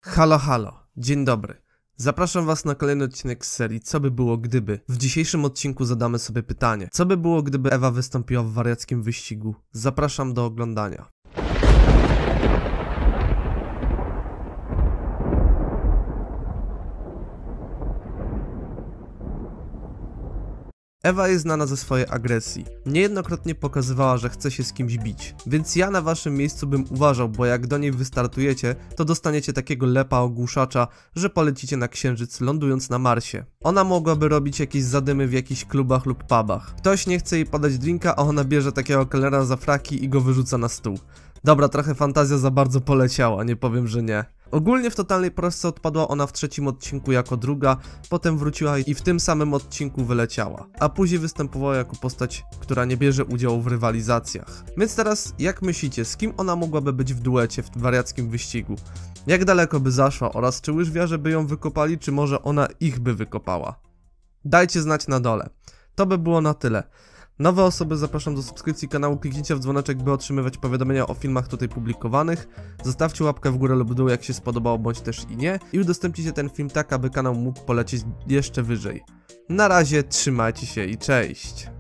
Halo, halo, dzień dobry. Zapraszam was na kolejny odcinek z serii Co by było gdyby. W dzisiejszym odcinku zadamy sobie pytanie: co by było gdyby Ewa wystąpiła w wariackim wyścigu? Zapraszam do oglądania. Ewa jest znana ze swojej agresji. Niejednokrotnie pokazywała, że chce się z kimś bić. Więc ja na waszym miejscu bym uważał, bo jak do niej wystartujecie, to dostaniecie takiego lepa ogłuszacza, że polecicie na Księżyc, lądując na Marsie. Ona mogłaby robić jakieś zadymy w jakichś klubach lub pubach. Ktoś nie chce jej podać drinka, a ona bierze takiego kelnera za fraki i go wyrzuca na stół. Dobra, trochę fantazja za bardzo poleciała, nie powiem, że nie. Ogólnie w totalnej prostce odpadła ona w trzecim odcinku jako druga, potem wróciła i w tym samym odcinku wyleciała, a później występowała jako postać, która nie bierze udziału w rywalizacjach. Więc teraz, jak myślicie, z kim ona mogłaby być w duecie w wariackim wyścigu? Jak daleko by zaszła oraz czy łyżwiarze by ją wykopali, czy może ona ich by wykopała? Dajcie znać na dole. To by było na tyle. Nowe osoby zapraszam do subskrypcji kanału, kliknijcie w dzwoneczek, by otrzymywać powiadomienia o filmach tutaj publikowanych. Zostawcie łapkę w górę lub dół, jak się spodobało, bądź też i nie. I udostępnijcie ten film tak, aby kanał mógł polecieć jeszcze wyżej. Na razie, trzymajcie się i cześć!